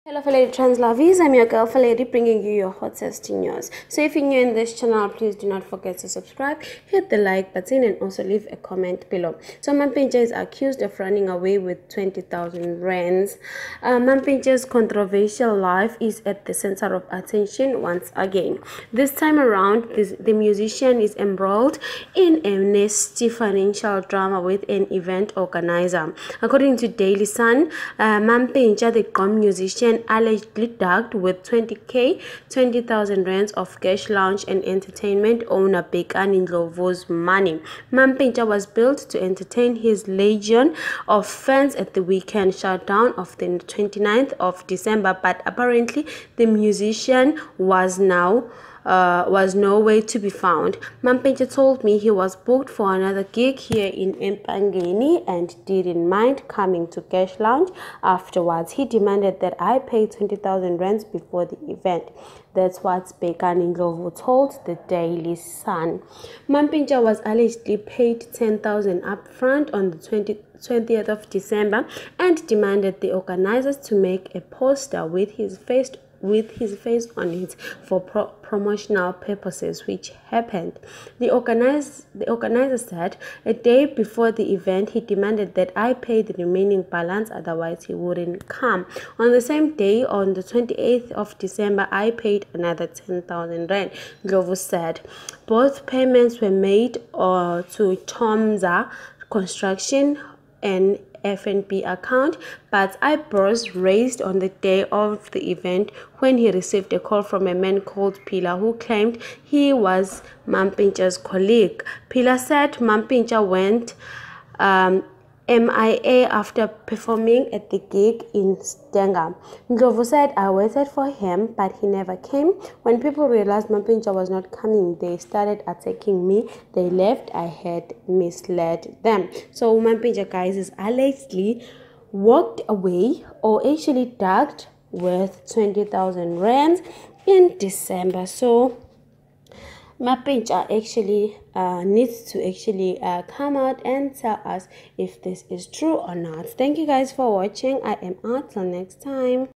Hello fellow trans lovies, I'm your girl Lady, bringing you your hottest news. So if you're new in this channel, please do not forget to subscribe, hit the like button and also leave a comment below. So Mampintsha is accused of running away with 20,000 rands. Mampintsha's controversial life is at the center of attention once again. This time around, the musician is embroiled in a nasty financial drama with an event organizer. According to Daily Sun, Mampintsha, the gqom musician, allegedly ducked with 20,000 rands of cash, lounge and entertainment owner Bekani Ndlovu's money. Mampintsha was built to entertain his legion of fans at the weekend shutdown of the 29th of December, but apparently the musician was nowhere to be found. Mampintsha told me he was booked for another gig here in Empangeni and didn't mind coming to Cash Lounge afterwards. He demanded that I pay 20,000 rands before the event. That's what Bekani Ndlovu told the Daily Sun. Mampintsha was allegedly paid 10,000 upfront on the 20th of December and demanded the organizers to make a poster with his face on it for promotional purposes, which happened. The organizer said a day before the event he demanded that I pay the remaining balance, otherwise he wouldn't come. On the same day, on the 28th of December, I paid another 10,000 rand, Ndlovu said. Both payments were made to Tomza Construction and FNB account, but eyebrows raised on the day of the event when he received a call from a man called Pila who claimed he was Mampintsha's colleague. Pila said Mampintsha went MIA after performing at the gig in Stenga. Ndlovu said, I waited for him, but he never came. When people realized Mampintsha was not coming, they started attacking me. They left. I had misled them. So Mampintsha, guys, is allegedly walked away or actually ducked with 20,000 rands in December. So Mampintsha actually needs to actually come out and tell us if this is true or not. Thank you guys for watching. I am out till next time.